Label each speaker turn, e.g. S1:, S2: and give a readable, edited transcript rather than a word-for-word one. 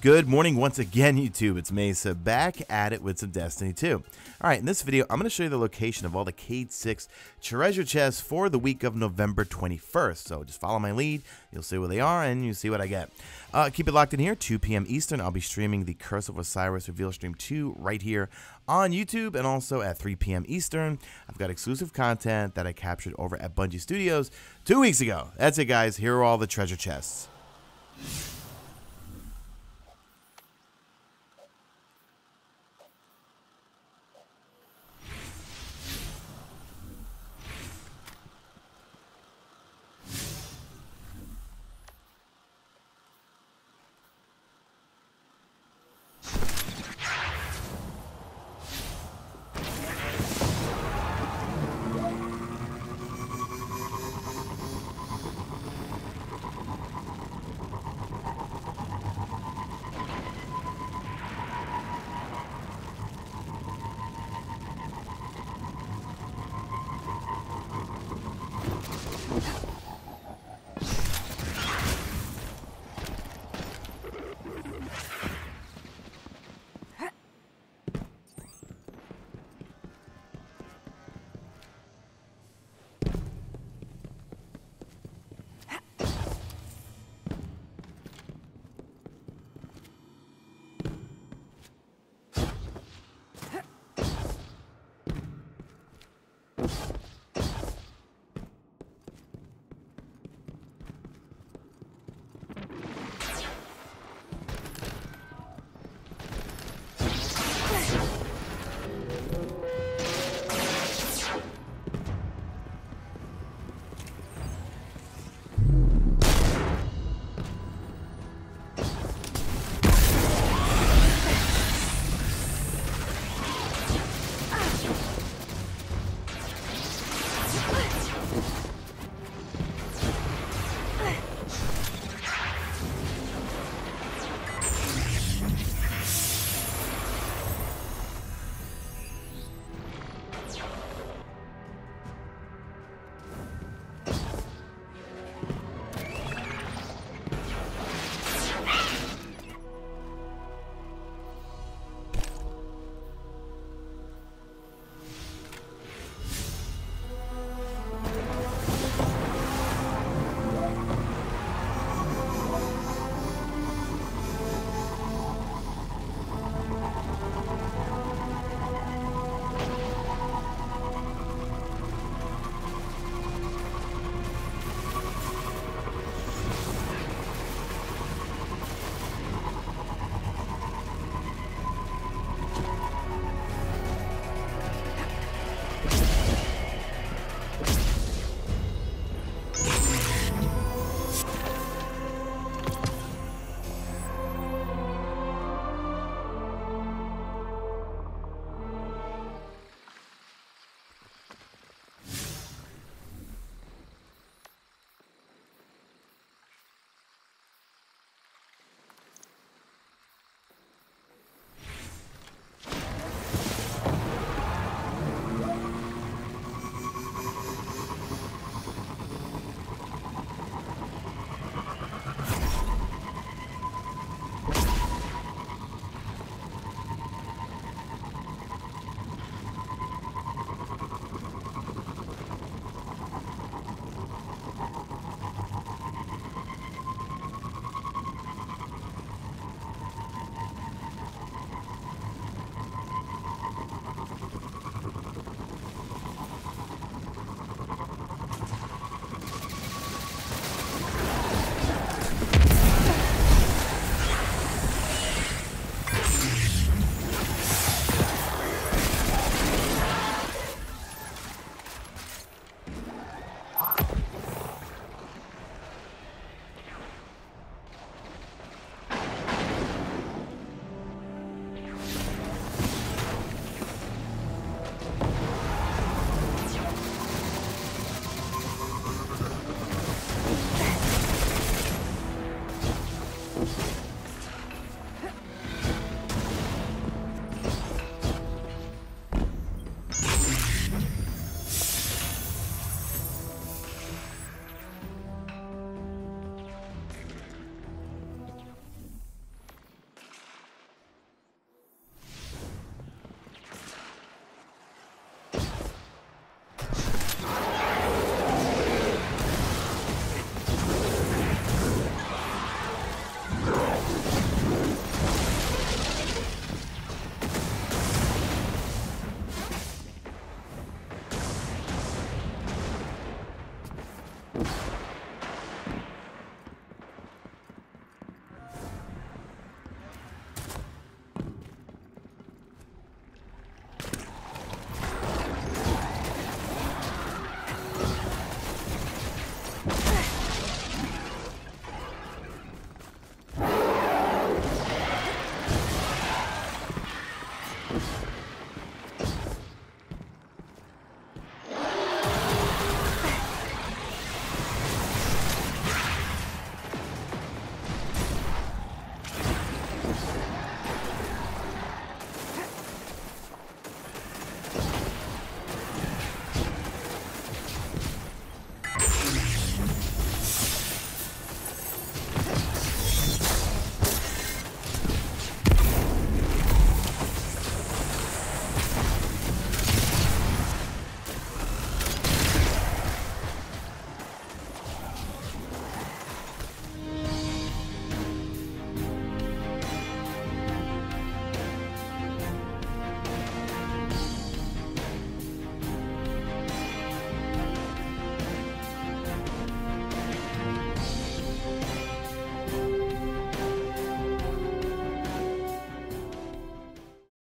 S1: Good morning once again, YouTube. It's Mesa back at it with some Destiny 2. Alright, in this video, I'm going to show you the location of all the Cayde 6 treasure chests for the week of November 21st. So just follow my lead, you'll see where they are, and you see what I get. Keep it locked in here, 2 p.m. Eastern. I'll be streaming the Curse of Osiris Reveal Stream 2 right here on YouTube, and also at 3 p.m. Eastern. I've got exclusive content that I captured over at Bungie Studios 2 weeks ago. That's it, guys. Here are all the treasure chests.